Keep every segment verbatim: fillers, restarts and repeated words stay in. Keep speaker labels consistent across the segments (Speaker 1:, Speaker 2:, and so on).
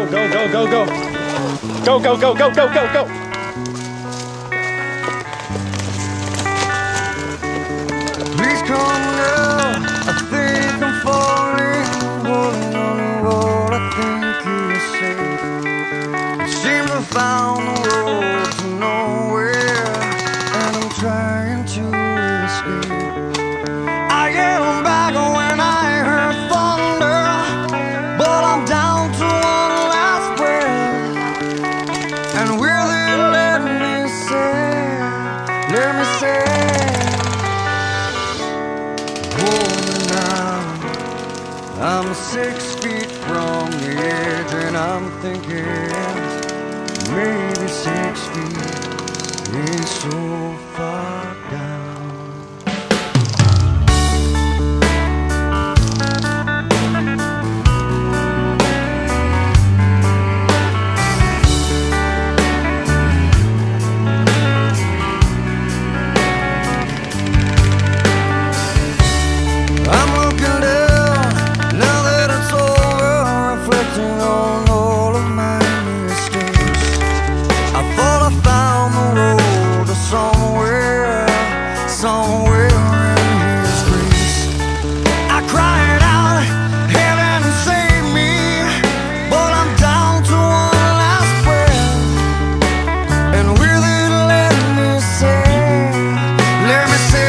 Speaker 1: go, go, go, go, go. Go, go, go, go, go, go, go.
Speaker 2: Please come now, I think I'm falling, holding on to what I think is safe. It seems I found the road to nowhere, and I'm trying to escape. I yelled back when I heard thunder, but I'm down to one last breath. And will they let me say, let me say, I'm six feet from the edge, and I'm thinking maybe six feet ain't so far down. I'm looking down, now that it's over, reflecting on all of my mistakes. I thought I found the road to somewhere, somewhere in His grace. I cried out, heaven save me, but I'm down to one last breath. And will it let me say, let me say,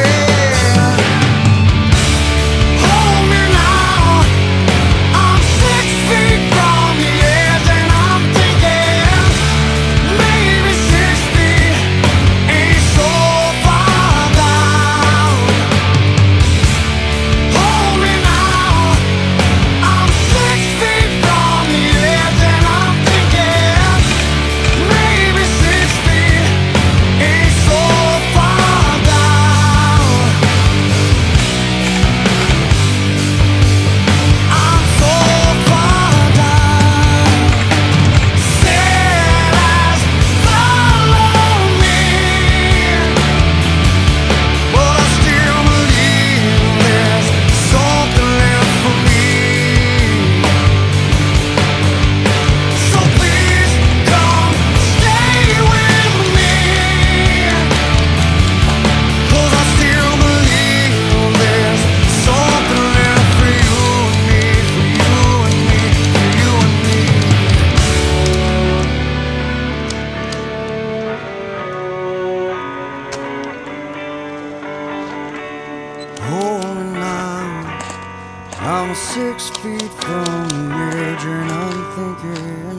Speaker 2: I'm six feet from the edge, and I'm thinking,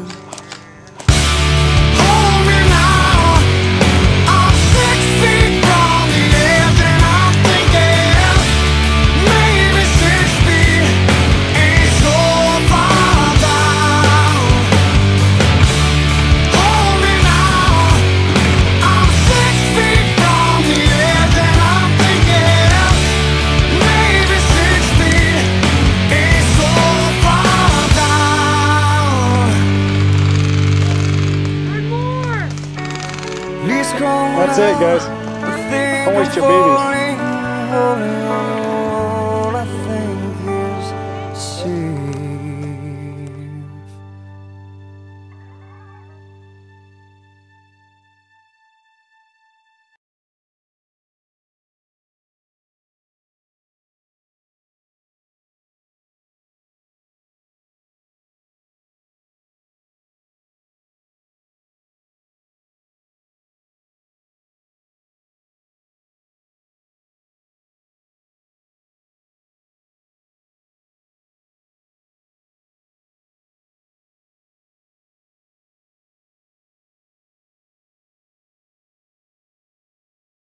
Speaker 2: hold me now. I'm six feet from the edge, and I'm thinking, maybe six feet ain't so far down. Hold me now. I'm six feet from the edge, and I'm thinking, maybe six feet.
Speaker 1: That's it, guys. Don't waste your babies.